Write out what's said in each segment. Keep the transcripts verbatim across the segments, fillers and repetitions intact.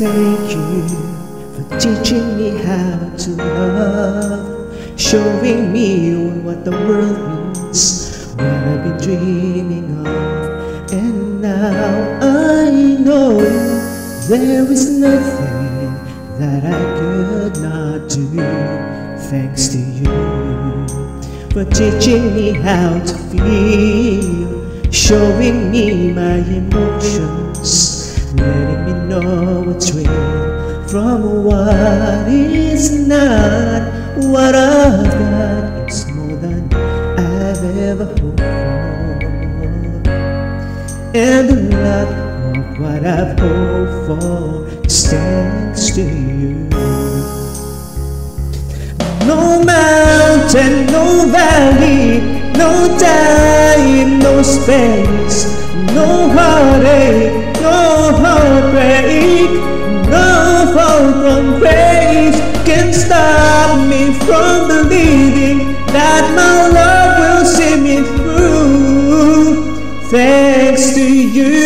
thank you for teaching me how to love, showing me what the world means, what I've been dreaming of. And now I know there is nothing that I could not do, thanks to you for teaching me how to feel, showing me my emotions, letting me know what's real from what is not. What I've got is more than I've ever hoped for, and a lot of what I've hoped for is thanks to you. No mountain, no valley, no time, no space, no heartache, no heartbreak, no fall from grace can stop me from believing that my love will see me through, thanks to you.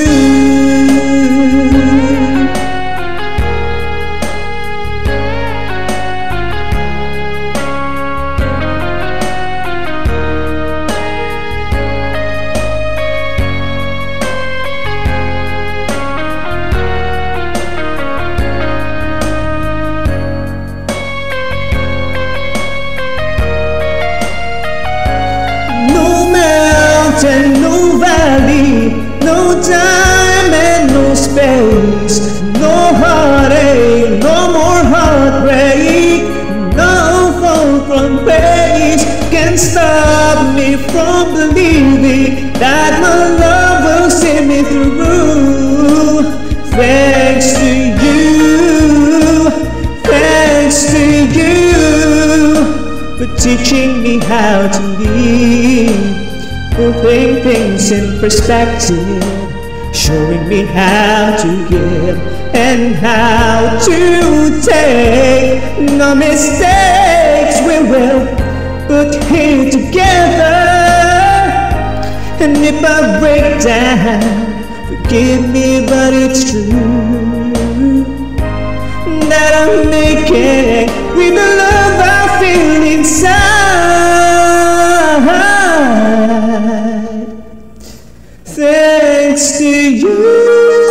No valley, no time and no space, no heartache, no more heartbreak, no fall from grace can stop me from believing that my love will see me through, thanks to you, thanks to you for teaching me how to live, putting things in perspective, showing me how to give and how to take. No mistakes we will put here together, and if I break down, forgive me, but it's true that I'm making with the love I feel inside, thanks to you.